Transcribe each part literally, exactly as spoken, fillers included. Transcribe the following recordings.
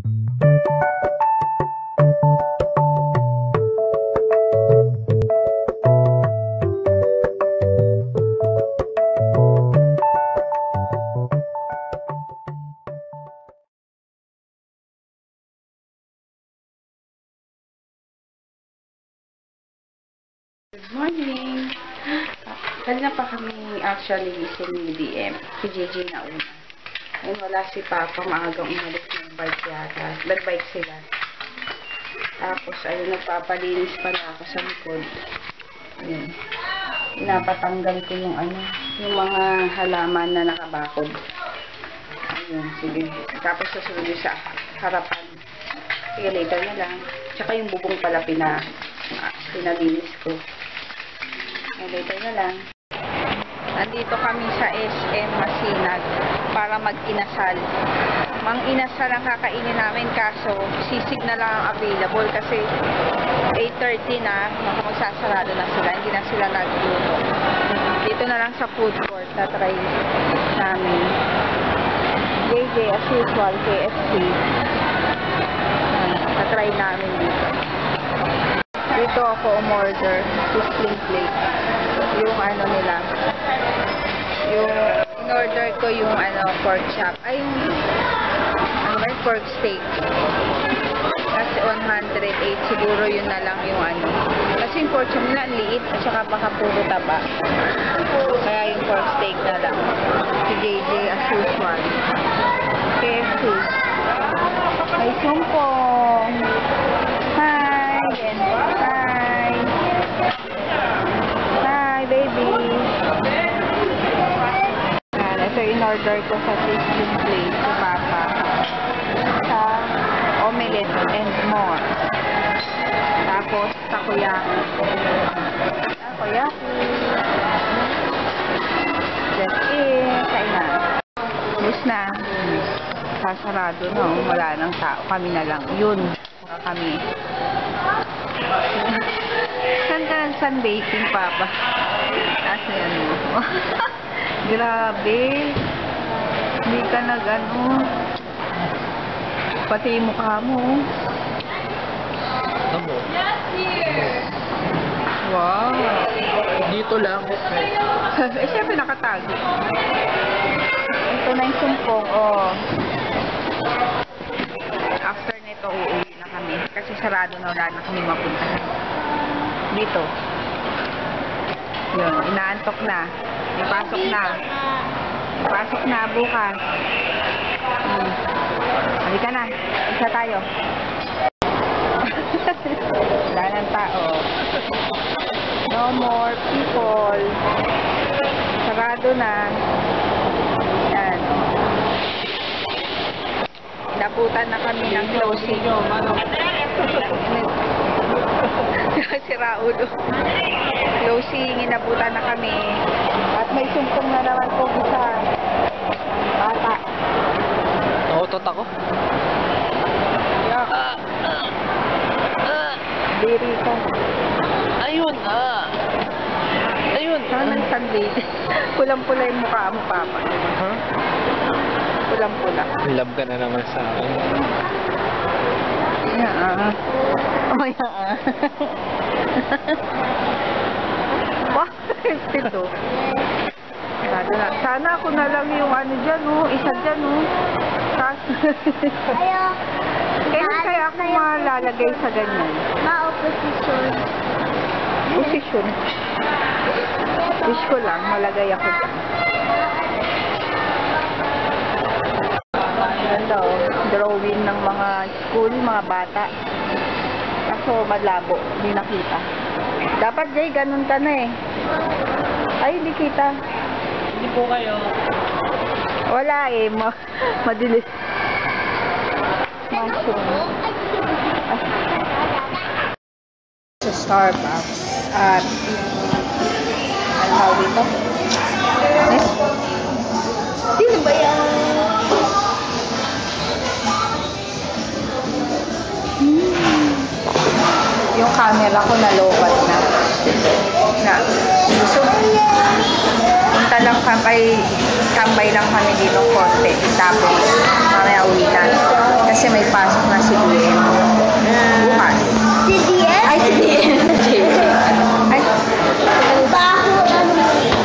Good morning! Kanina pa kami actually gising ni D M. Si J J na una. Ayun, wala si Papa. Maagang umalis ng bike yata. Nag-bike sila. Tapos, ayun, nagpapalinis pala ako sa likod. Ayun. Pinapatanggal ko yung ano, yung mga halaman na nakabakod. Ayun, sige. Tapos, susunod sa harapan. Sige, later na lang. Tsaka yung bubong pala pina, pinalinis ko. Later na lang. Nandito kami sa S M Masinag para mag-inasal. Mang-inasal ang kakainin namin, kaso sisig na lang ang available kasi eight thirty na, magsasarado na sila. Hindi na sila nagluto. Dito na lang sa food court na try namin. J J as usual, K F C. Na try namin dito. Dito ako umorder, sizzling plate. Yung ano nila, yung in-order ko yung ano, pork chop. Ay, yung ano ba, pork steak. Kasi one hundred eight, siguro yun na lang yung ano. Kasi yung pork chop nila, ang liit, at saka baka puro taba. Kaya yung pork steak na lang. Si J J as usual. K F C. Ay, sumpong. Hi. Hi. Hi, baby. Ayan, ito in-order ko sa sizzling plate si Papa. Sa omelette and more. Tapos, takoyaki. Takoyaki. That's it. Kain na. Ubus na. Sasarado na. No? Wala nang tao. Kami na lang. Yun. Kami. Saan ka sunbaking, Papa? Asa yan mo? Grabe. Hindi ka nag-ano. Pati yung mukha mo. Ano? Wow. Dito lang. Eh, siyempre nakatago. Ito na yung sumpong. Oh. After nito, uuwi na kami. Kasi sarado na, wala na kami mapuntahan. Dito. Yun, inaantok na. Ipasok na. Ipasok na bukas. Hmm. Halika na. Isa tayo. Wala ng tao. No more people. Sarado na. Yan. Inabutan na kami ng closing. Si Raulo. Closing, inabutan na kami. At may sumpong na naman po isa. Bata. Nautot ako. Yak. Ah, ah, ah. Diri ka. Ayun ah. Ayun. Saan ang sunday? Pulang-pula yung mukha mo, Papa. Huh? Pulang-pula. Love ka na naman sa akin. Yeah. Oh, yeah. Bakit ito? Sana, sana ako na lang yung ano dyan, oh. Isa dyan, oh. Kailan kaya ako malalagay sa ganyan? Ma-opposition. Position. Wish ko lang, malagay ako dyan. Ganda, oh. Drawing ng mga school, mga bata. Kaso malabo, hindi nakita. Dapat, Jay, ganun ka na eh. Ay, hindi kita. Hindi po kayo. Wala eh, ma madilis. Mushroom. Sa Starbucks at ano tawag dito? Eh? Sino ba yan? Hmm. Yung camera ko nalobat na. Na. So, punta lang kami, tambay lang kami dito konti. Tapos, mamaya uwi na. Kasi may pasok na si D M. Bukas. Si D S? Ay, si D M. J J. Ay, Baho ano?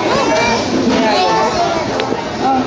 oh.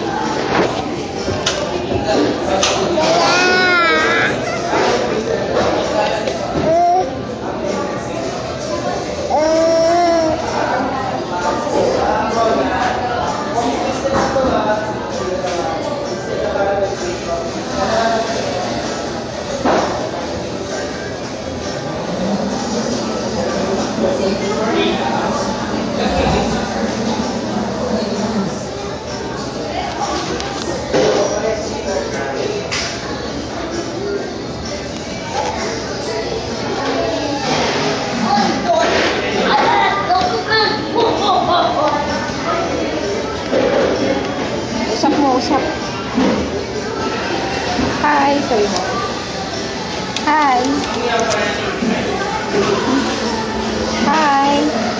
Usap mo, usap. Hi, sabi mo. Hi. Hi.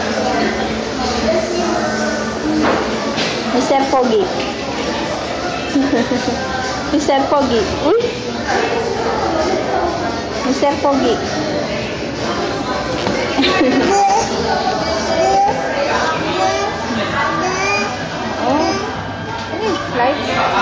Mister Pogi. Mister Pogi. Uy. Mister Pogi. Oh. Light.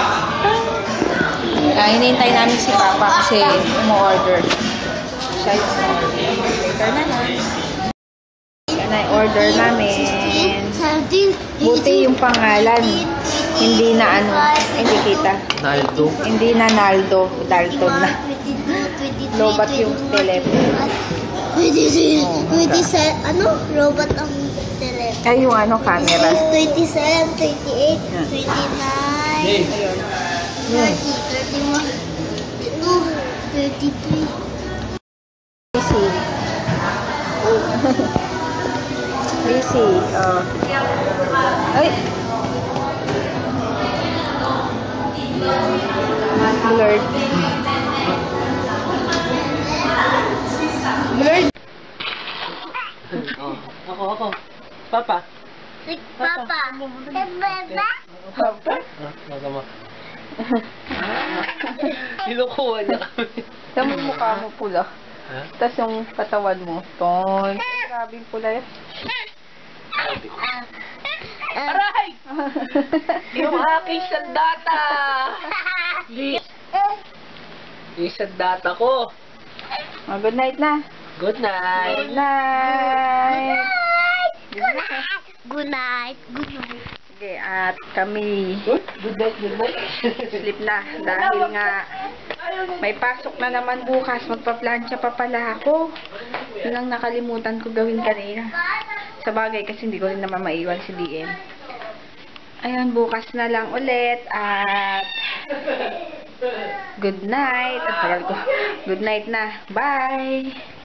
Ah, hinihintay namin si Papa kasi umu-order. Siya yung order na lang. Yan na yung order namin. Buti yung pangalan. Hindi na ano, hindi kita. Naldo. Hindi na Naldo. Dalton na. Lobat yung telephone. twenty-seven, ano? Robot ang telephone. Ay, yung ano, camera. twenty-seven, twenty-eight, twenty-nine, Ayun. thirty, thirty-one, thirty-two, thirty-three. Busy. Busy. Oh. Ay. Blurred. Blurred. Oh, ako, ako. Papa. Si Papa. Si Beba. Papa. Ah, magama. Nilukuha niya kami. Tama yung mukha mo pula. Ha? Tapos yung katawan mo. Ton. Grabe yung pula yun. Aray! Yung aking sandata! Di... Yung sandata ko. Oh, good night na. Good night. Good night. Good night. Good night. Good night. Sige, at kami Good, good night, good night. sleep na. Dahil nga may pasok na naman bukas. Magpa-plancha pa pala ako. Yun ang nakalimutan ko gawin kanina. Sa bagay kasi hindi ko rin naman maiwan si D M. Ayun, bukas na lang ulit. At good night. Ang tagal ko. Good night na. Bye!